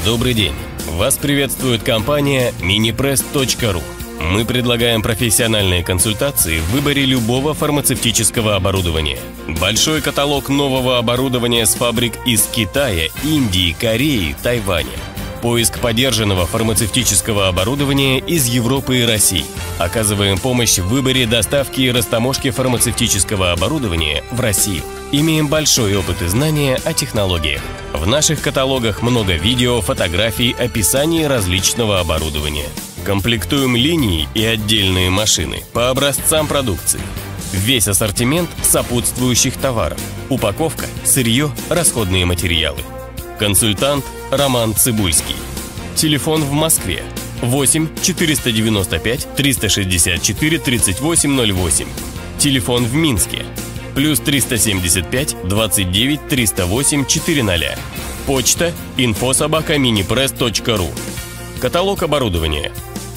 Добрый день! Вас приветствует компания minipress.ru. Мы предлагаем профессиональные консультации в выборе любого фармацевтического оборудования. Большой каталог нового оборудования с фабрик из Китая, Индии, Кореи, Тайваня. Поиск подержанного фармацевтического оборудования из Европы и России. Оказываем помощь в выборе доставки и растаможки фармацевтического оборудования в Россию. Имеем большой опыт и знания о технологиях. В наших каталогах много видео, фотографий, описаний различного оборудования. Комплектуем линии и отдельные машины по образцам продукции. Весь ассортимент сопутствующих товаров. Упаковка, сырье, расходные материалы. Консультант Роман Цибульский. Телефон в Москве 8 495 364 3808. Телефон в Минске плюс 375 29 308 400. Почта info@minipress.ru. Каталог оборудования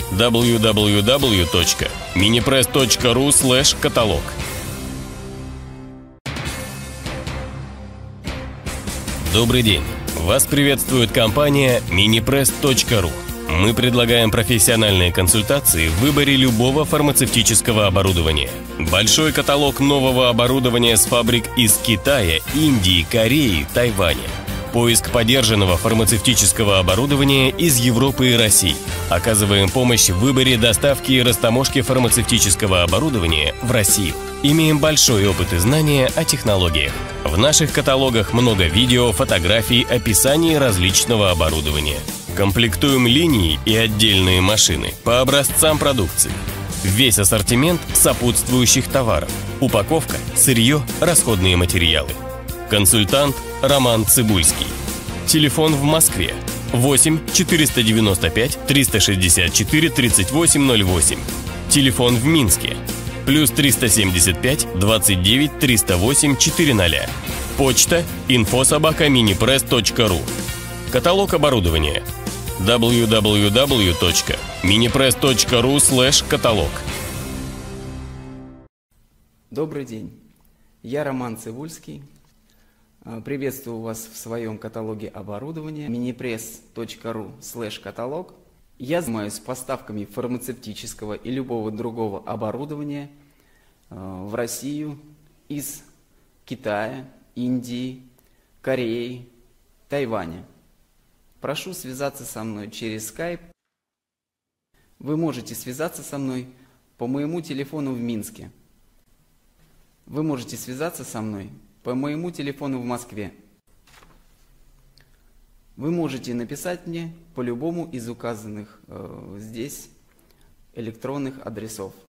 www.minipress.ru/каталог. Добрый день! Вас приветствует компания minipress.ru. Мы предлагаем профессиональные консультации в выборе любого фармацевтического оборудования. Большой каталог нового оборудования с фабрик из Китая, Индии, Кореи, Тайваня. Поиск подержанного фармацевтического оборудования из Европы и России. Оказываем помощь в выборе доставки и растаможки фармацевтического оборудования в Россию. Имеем большой опыт и знания о технологиях. В наших каталогах много видео, фотографий, описаний различного оборудования. Комплектуем линии и отдельные машины по образцам продукции. Весь ассортимент сопутствующих товаров. Упаковка, сырье, расходные материалы. Консультант Роман Цибульский. Телефон в Москве 8 495 364 3808. Телефон в Минске плюс 375 29 308 400. Почта info@minipress.ru. Каталог оборудования www.minipress.ru/каталог. Добрый день, я Роман Цибульский. Приветствую вас в своем каталоге оборудования minipress.ru/каталог. Я занимаюсь поставками фармацевтического и любого другого оборудования в Россию из Китая, Индии, Кореи, Тайваня. Прошу связаться со мной через Skype. Вы можете связаться со мной по моему телефону в Минске. Вы можете связаться со мной по моему телефону в Москве. Вы можете написать мне по любому из указанных здесь электронных адресов.